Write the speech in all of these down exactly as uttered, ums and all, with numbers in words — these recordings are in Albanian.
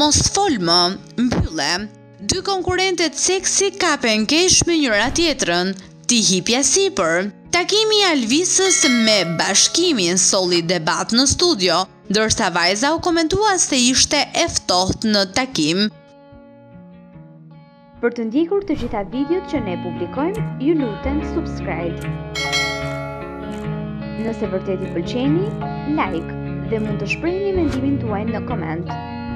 Mos fol më, mbylle. Dy konkurrentet seksi kapen keq me njëra tjetrën, ti hipja sipër. Takimi i Alvisës me Bashkimin solli debat në studio, ndërsa vajza u komentua se ishte e ftohtë në takim. Për të ndjekur të gjitha videot që ne publikojmë, ju lutem subscribe. Nëse vërtet i pëlqeni, like dhe mund të shprehni mendimin tuaj në koment.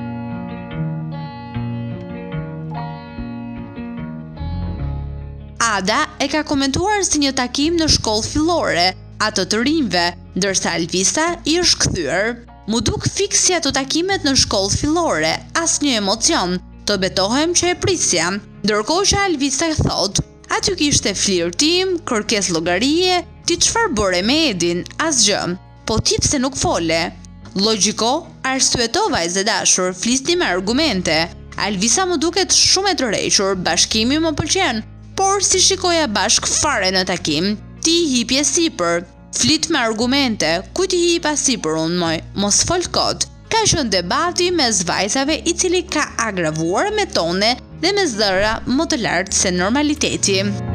Ada e ka komentuar si një takim në shkollë fillore, atë të rinjve, ndërsa Alvisa i është kthyer. Mu duk fiks si ato takimet në shkollë fillore, asnjë emocion, të betohem që e prisja. Ndërkohë që Alvisa thot, aty kishte flirtim, kërkesë llogarie, ti çfarë bëre me Edin? Asgjë. Po ti pse nuk fole? Logjiko, arsyeto vajzë dashur, flisni me argumente. Alvisa më duket shumë e tërhequr, Bashkimi më pëlqen, por si shikoja bashk fare në takim, ti hipje sipër, flit me argumente, ku ti hipa sipër unë moj, mos fol kot. Ka qenë debati mes vajzave i cili ka agravuar me tone dhe me zëra më të lartë se normaliteti.